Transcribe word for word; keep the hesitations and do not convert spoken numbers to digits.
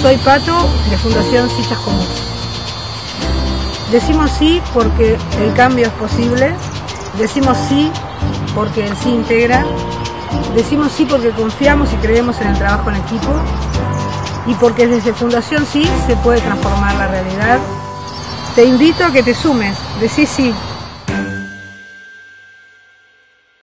Soy Pato, de Fundación Sí Chascomús. Decimos sí porque el cambio es posible, decimos sí porque el sí integra, decimos sí porque confiamos y creemos en el trabajo en equipo y porque desde Fundación Sí se puede transformar la realidad. Te invito a que te sumes, decís sí.